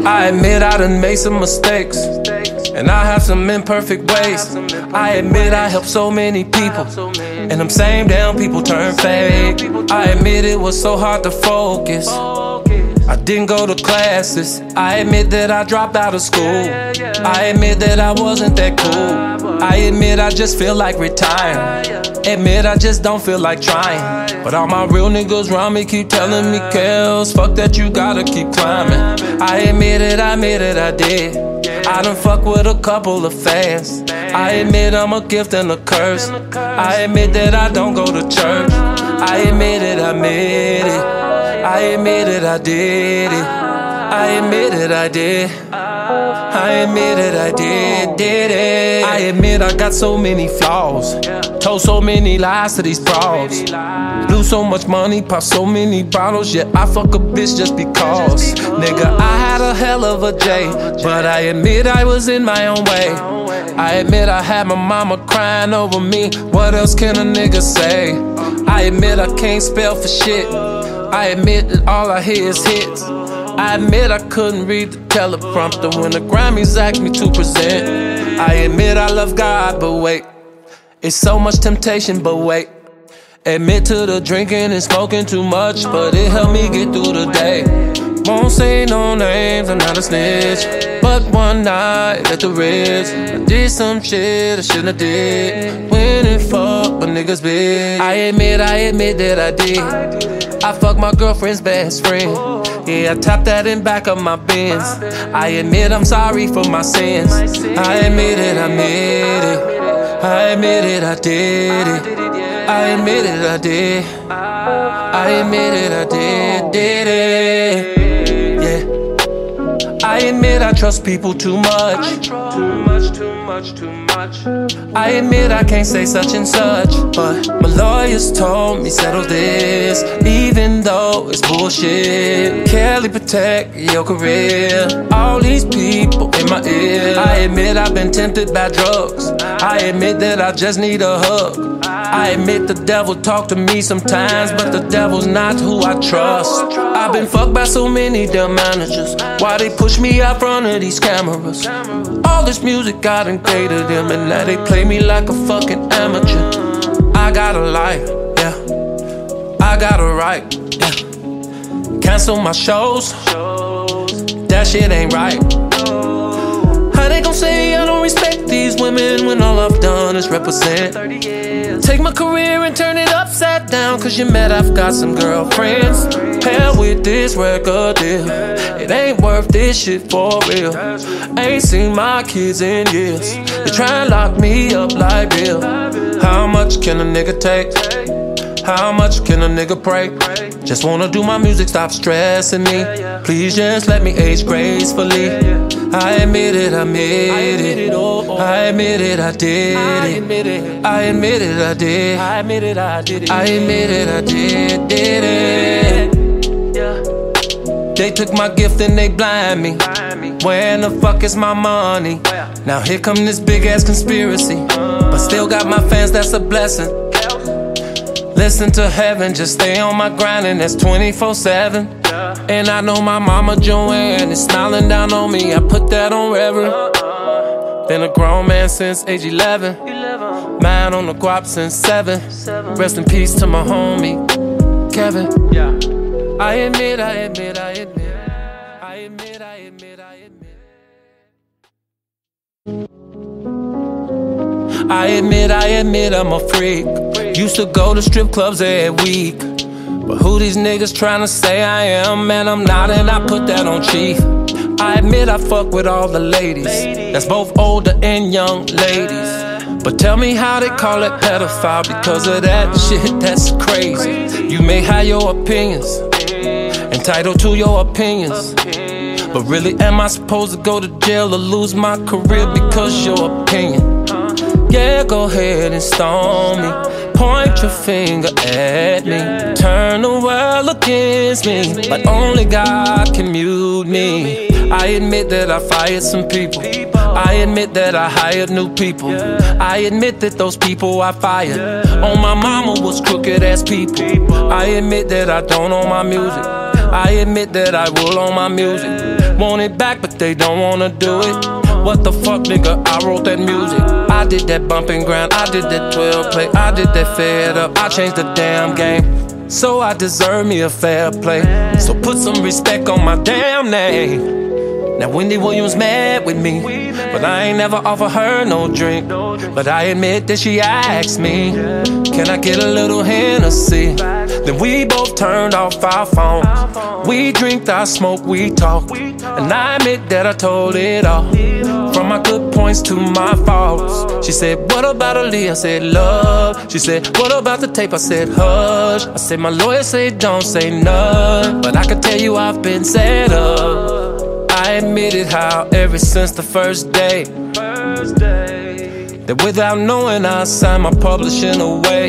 I admit I done made some mistakes, and I have some imperfect ways. I admit I helped so many people, and them same damn people turn fake. I admit it was so hard to focus. I didn't go to classes. I admit that I dropped out of school. I admit that I wasn't that cool. I admit I just feel like retiring. Admit I just don't feel like trying. But all my real niggas around me keep telling me, Kels, fuck that, you gotta keep climbing. I admit it, I did. I done fuck with a couple of fans. I admit I'm a gift and a curse. I admit that I don't go to church. I admit it, I admit it. I admit it, I did it. I admit it, I did. I admit it, I did it. I admit I got so many flaws. Told so many lies to these frauds. Blew so much money, popped so many bottles. Yeah, I fuck a bitch just because. Nigga, I had a hell of a day, but I admit I was in my own way. I admit I had my mama crying over me. What else can a nigga say? I admit I can't spell for shit. I admit that all I hear is hits. I admit I couldn't read the teleprompter when the Grammys asked me to present. I admit I love God, but wait, it's so much temptation, but wait. Admit to the drinking and smoking too much, but it helped me get through the day. Won't say no names, I'm not a snitch, but one night at the Ritz, I did some shit I shouldn't have did. When it fucked my niggas bitch. I admit that I did. I fucked my girlfriend's best friend. Yeah, I tapped that in back of my Benz. I admit I'm sorry for my sins. I admit it, I admit it. I admit it, I did it. I admit it, I did. I admit it, I did it. I admit I trust people too much. Too much. I admit I can't say such and such, but my lawyers told me settle this, even though it's bullshit. Kelly, protect your career. All these people in my ear. I admit I've been tempted by drugs. I admit that I just need a hug. I admit the devil talk to me sometimes, but the devil's not who I trust. I've been fucked by so many damn managers. Why they push me out front of these cameras? All this music I done catered them, and now they play me like a fucking amateur. I got a life, yeah. I got a right, yeah. Cancel my shows, that shit ain't right. How they gon' say I don't respect these women when all I've done is represent? Take my career and turn it upside down, cause you met I've got some girlfriends. Hell with this record deal, it ain't worth this shit for real. Ain't seen my kids in years. They try and lock me up like Bill. How much can a nigga take? How much can a nigga pray? Just wanna do my music, stop stressing me. Please just let me age gracefully. I admit it, I admit it. I admit it, I did it. I admit it, I did. I admit it, I did it. I admit it, I did it. They took my gift and they blind me. Where in the fuck is my money? Now here come this big ass conspiracy, but still got my fans, that's a blessing. Listen to heaven, just stay on my grind, and that's 24/7. And I know my mama Joanne is smiling down on me, I put that on reverend. Been a grown man since age 11, mine on the guap since 7. Rest in peace to my homie, Kevin. I admit, I admit, I admit, I admit, I admit, I admit. I admit I'm a freak. Used to go to strip clubs every week, but who these niggas tryna say I am? Man, I'm not, and I put that on chief. I admit I fuck with all the ladies, that's both older and young ladies. But tell me how they call it pedophile because of that shit, that's crazy. You may have your opinions, entitled to your opinions, but really am I supposed to go to jail or lose my career because your opinion? Yeah, go ahead and stone me, point your finger at me, turn the world against me, but only God can mute me. I admit that I fired some people. I admit that I hired new people. I admit that those people I fired on my mama was crooked ass people. I admit that I don't own my music. I admit that I will own my music. Want it back, but they don't wanna do it. What the fuck, nigga, I wrote that music. I did that bump and grind, I did that 12 play, I did that fed up, I changed the damn game. So I deserve me a fair play. So put some respect on my damn name. Now Wendy Williams mad with me, but I ain't never offer her no drink. But I admit that she asked me, can I get a little Hennessy? Then we both turned off our phones. We drink, I smoke, we talk. And I admit that I told it all, from my good points to my faults. She said, what about Aaliyah? I said, love. She said, what about the tape? I said, hush. I said, my lawyer said, don't say none. But I can tell you I've been set up. I admitted how ever since the first day, that without knowing I signed my publishing away.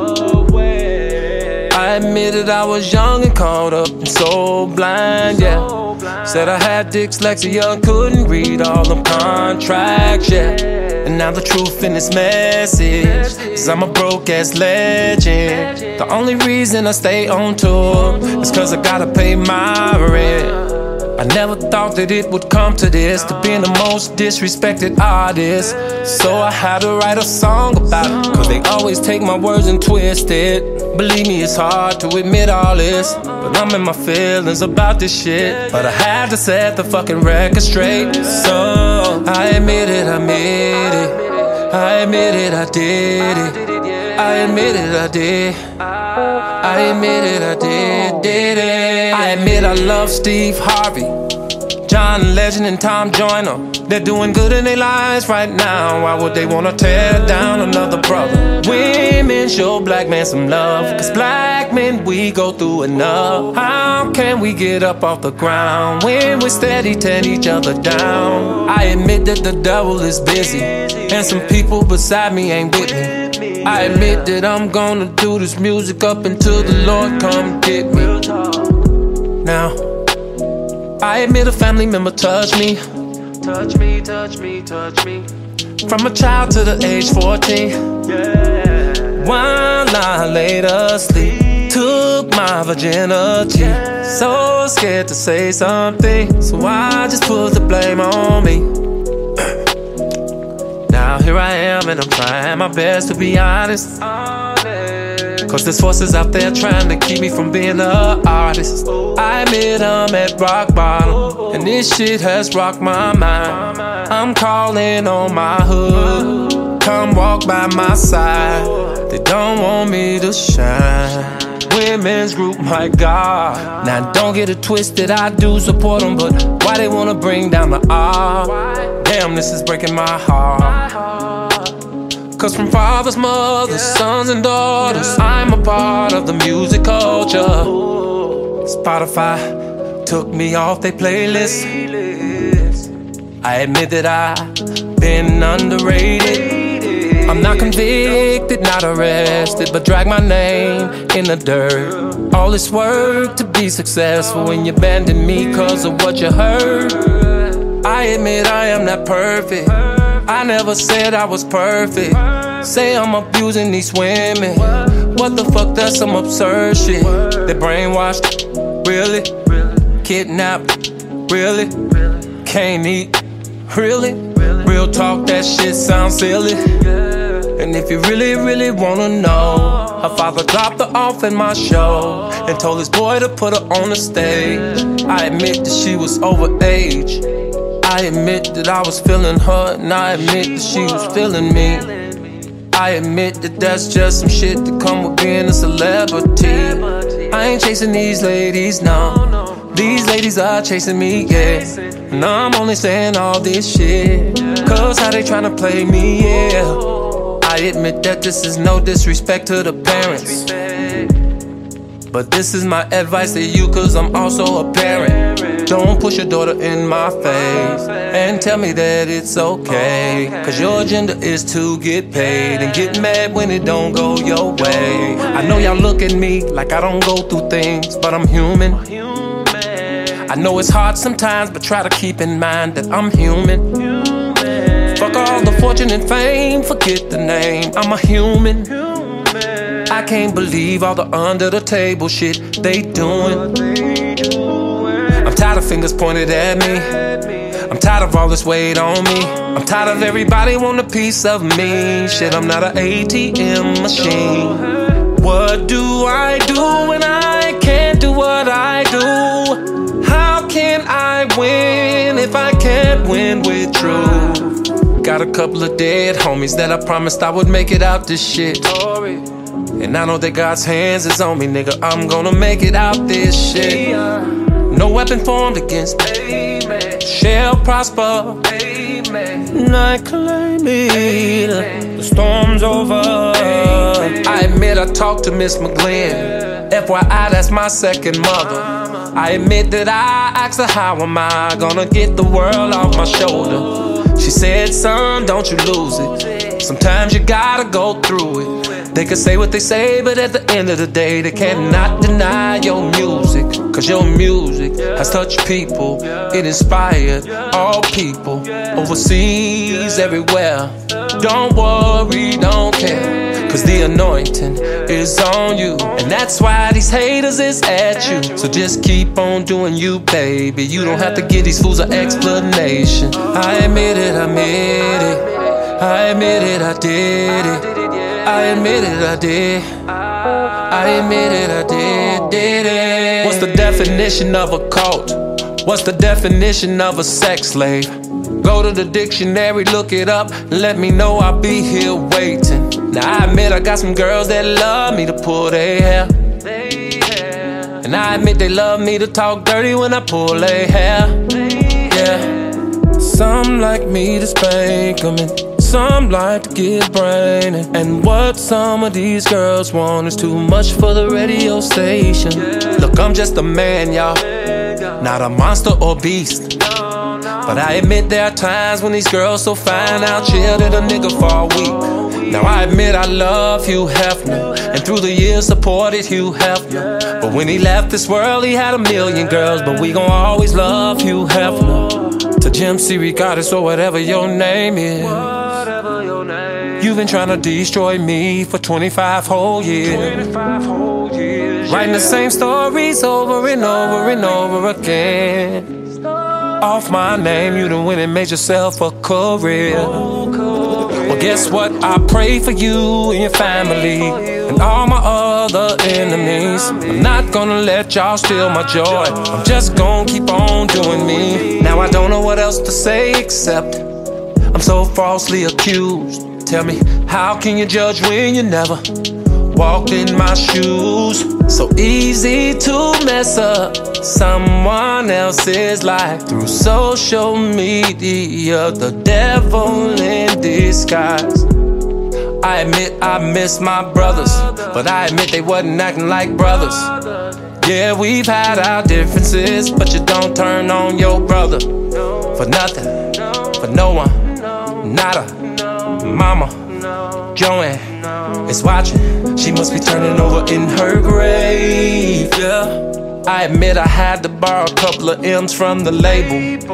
I admitted I was young and caught up and so blind, yeah. Said I had dyslexia, couldn't read all them contracts, yeah. And now the truth in this message is I'm a broke ass legend. The only reason I stay on tour is cause I gotta pay my rent. I never thought that it would come to this, to being the most disrespected artist. So I had to write a song about it, cause they always take my words and twist it. Believe me, it's hard to admit all this, but I'm in my feelings about this shit. But I had to set the fucking record straight. So I admit it, I admit it. I admit it, I did it. I admit it, I did. I admit it, I did it. I admit I love Steve Harvey, John Legend and Tom Joyner. They're doing good in their lives right now. Why would they wanna tear down another brother? Women show black men some love, cause black men, we go through enough. How can we get up off the ground when we're steady tearing each other down? I admit that the devil is busy, and some people beside me ain't with me. I admit that I'm gonna do this music up until the Lord come get me. Now, I admit a family member touched me. Touch me, touch me, touch me. From a child to the age 14, yeah. While I laid asleep, took my virginity. So scared to say something, so I just put the blame on me. Now here I am and I'm trying my best to be honest, cause there's forces out there trying to keep me from being an artist. I admit I'm at rock bottom, and this shit has rocked my mind. I'm calling on my hood, come walk by my side. They don't want me to shine. Women's group, my God. Now don't get it twisted, I do support them, but why they wanna bring down the art? Damn, this is breaking my heart. Cause from fathers, mothers, sons and daughters, I'm a part of the music culture. Spotify took me off their playlist. I admit that I've been underrated. I'm not convicted, not arrested, but drag my name in the dirt. All this work to be successful when you abandon me cause of what you heard. I admit I am not perfect, I never said I was perfect. Say I'm abusing these women, what the fuck, that's some absurd shit. They brainwashed, really? Kidnapped, really? Can't eat, really? Real talk, that shit sounds silly. And if you really, really wanna know, her father dropped her off in my show and told his boy to put her on the stage. I admit that she was overage, I admit that I was feeling her, and I admit that she was feeling me. I admit that that's just some shit that come with being a celebrity. I ain't chasing these ladies, no. These ladies are chasing me, yeah. And I'm only saying all this shit cause how they tryna play me, yeah. I admit that this is no disrespect to the parents, but this is my advice to you cause I'm also a parent. Don't push your daughter in my face and tell me that it's okay, cause your agenda is to get paid and get mad when it don't go your way. I know y'all look at me like I don't go through things, but I'm human. I know it's hard sometimes, but try to keep in mind that I'm human. Fuck all the fortune and fame, forget the name, I'm a human. I can't believe all the under the table shit they doing. I'm tired of fingers pointed at me. I'm tired of all this weight on me. I'm tired of everybody want a piece of me. Shit, I'm not an ATM machine. What do I do when I can't do what I do? How can I win if I can't win with truth? Got a couple of dead homies that I promised I would make it out this shit. And I know that God's hands is on me, nigga, I'm gonna make it out this shit. No weapon formed against me shall prosper. And I claim it, the storm's over. I admit I talked to Miss McGlynn. FYI, that's my second mother. I admit that I asked her, how am I gonna get the world off my shoulder? She said, son, don't you lose it. Sometimes you gotta go through it. They can say what they say, but at the end of the day, they cannot deny your music. Cause your music has touched people. It inspired all people overseas, everywhere. Don't worry, don't care, cause the anointing is on you. And that's why these haters is at you. So just keep on doing you, baby. You don't have to give these fools an explanation. I admit it, I admit it. I admit it, I did it. I admit it, I did. I admit it, I did it. What's the definition of a cult? What's the definition of a sex slave? Go to the dictionary, look it up, let me know, I'll be here waiting. Now I admit I got some girls that love me to pull their hair. And I admit they love me to talk dirty when I pull their hair. Yeah. Some like me to spank them, and some like to get brainy. And what some of these girls want is too much for the radio station. Look, I'm just a man, y'all, not a monster or beast. But I admit there are times when these girls so fine I'll chill at a nigga for a week. Now I admit I love Hugh Hefner, and through the years supported Hugh Hefner. But when he left this world he had a million girls, but we gon' always love Hugh Hefner. To Jim C. Regardless or whatever your name is, you've been trying to destroy me for 25 whole years. Writing the same stories over and over and over again. Off my name, you done went and made yourself a career. Well, guess what? I pray for you and your family and all my other enemies. I'm not gonna let y'all steal my joy. I'm just gonna keep on doing me. Now I don't know what else to say except I'm so falsely accused. Tell me, how can you judge when you never walked in my shoes? So easy to mess up someone else's life through social media, the devil in disguise. I admit I miss my brothers, but I admit they wasn't acting like brothers. Yeah, we've had our differences, but you don't turn on your brother for nothing, for no one, nada. Mama Joanne is watching, she must be turning over in her grave, yeah. I admit I had to borrow a couple of M's from the label.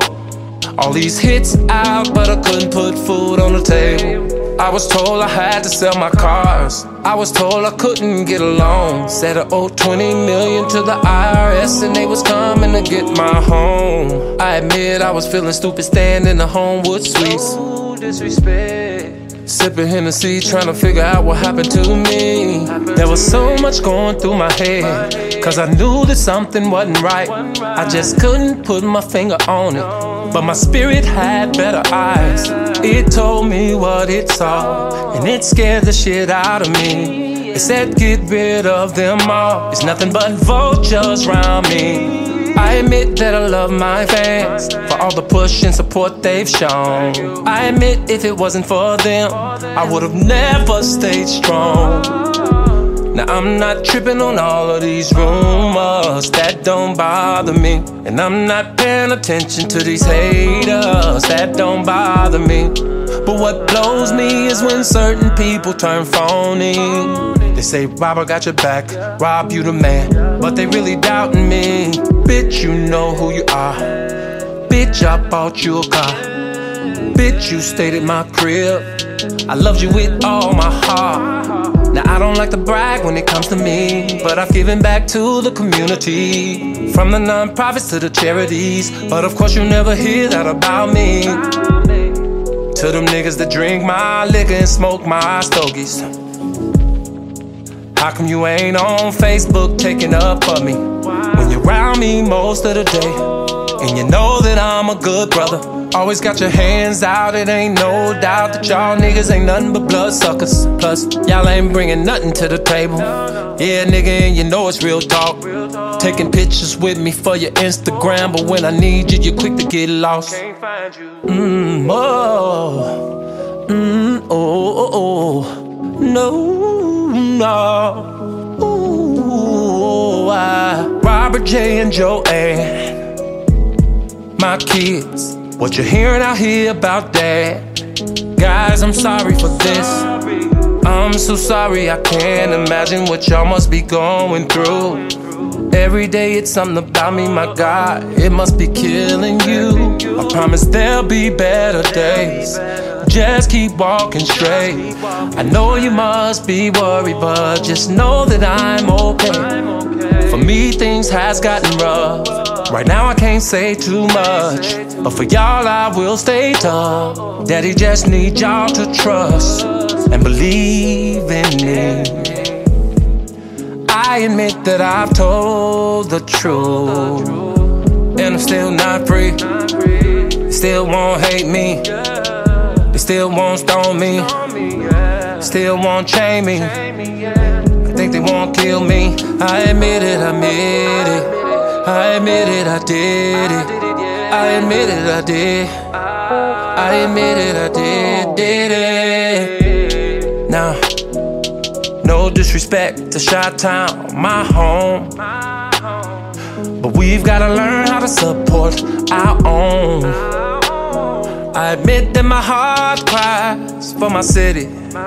All these hits out, but I couldn't put food on the table. I was told I had to sell my cars. I was told I couldn't get a loan. Said I owed 20 million to the IRS and they was coming to get my home. I admit I was feeling stupid standing in the Homewood Suites. No disrespect. Sipping Hennessy, trying to figure out what happened to me. There was so much going through my head, cause I knew that something wasn't right. I just couldn't put my finger on it, but my spirit had better eyes. It told me what it saw, and it scared the shit out of me. It said get rid of them all, it's nothing but vultures around me. I admit that I love my fans for all the push and support they've shown. I admit if it wasn't for them, I would've never stayed strong. Now I'm not tripping on all of these rumors, that don't bother me. And I'm not paying attention to these haters, that don't bother me. But what blows me is when certain people turn phony. They say, Rob, I got your back, Rob, you the man. but they really doubting me. Bitch, you know who you are. Bitch, I bought you a car. Bitch, you stayed at my crib. I loved you with all my heart. Now I don't like to brag when it comes to me, but I've given back to the community, from the non-profits to the charities. But of course you never hear that about me. To them niggas that drink my liquor and smoke my stogies. How come you ain't on Facebook taking up for me when you're around me most of the day? And you know that I'm a good brother. Always got your hands out, it ain't no doubt that y'all niggas ain't nothing but blood suckers. Plus, y'all ain't bringing nothing to the table. Yeah, nigga, and you know it's real talk. Taking pictures with me for your Instagram, but when I need you, you're quick to get lost. Robert J and Joanne, my kids, what you hearing out here about that? Guys, I'm sorry for this. I'm so sorry, I can't imagine what y'all must be going through. Every day it's something about me, my God, it must be killing you. I promise there'll be better days. Just keep walking straight. I know you must be worried, but just know that I'm okay. For me, things has gotten rough. Right now I can't say too much, but for y'all I will stay tough. Daddy just need y'all to trust and believe in me. I admit that I've told the truth, and I'm still not free. They still won't hate me, they still won't stone me, still won't chain me. I think they won't kill me. I admit it, I admit it. I admit it, I did it. I admit it, I did. I admit it, I did it. Now, no disrespect to Chi-Town, my home, but we've gotta learn how to support our own. I admit that my heart cries for my city,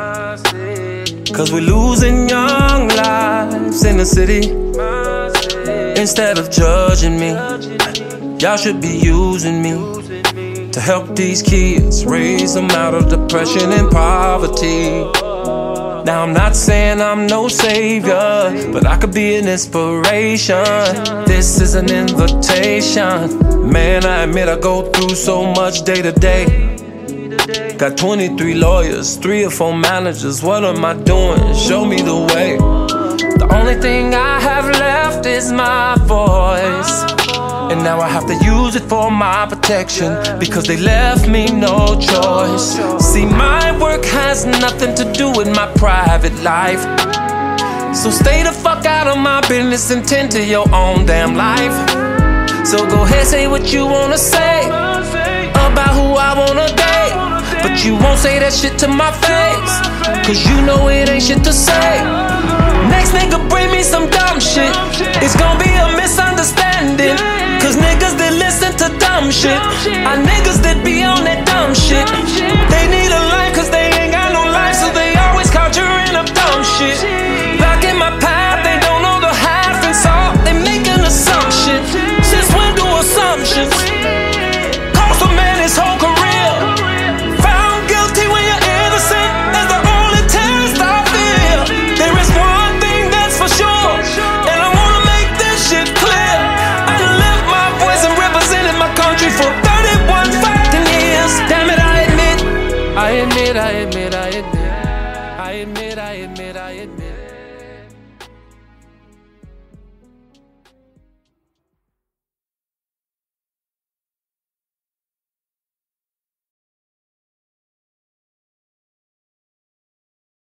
cause we're losing young lives in the city. Instead of judging me, y'all should be using me to help these kids, raise them out of depression and poverty. Now I'm not saying I'm no savior, but I could be an inspiration. This is an invitation. Man, I admit I go through so much day to day. Got 23 lawyers, 3 or 4 managers. What am I doing? Show me the way. The only thing I have left is my voice, and now I have to use it for my protection, because they left me no choice. See, my work has nothing to do with my private life, so stay the fuck out of my business and tend to your own damn life. So go ahead, say what you wanna say about who I wanna date, but you won't say that shit to my face, cause you know it ain't shit to say. Next nigga bring me some dumb shit, it's gon' be a misunderstanding, cause niggas that listen to dumb shit are niggas that be on that dumb shit. They need a life cause they ain't got no life, so they always conjuring up dumb shit. Back in my path, they don't know the half and salt, they making assumptions. Since when do assumptions cost a man his whole career? Found guilty when you're innocent, that's the only test I feel. There is one thing that's for sure, and I wanna make this shit clear. I done left my voice and represented my country for 31 fucking years. Damn it, I admit, I admit, I admit, I admit, I admit, I admit, I admit.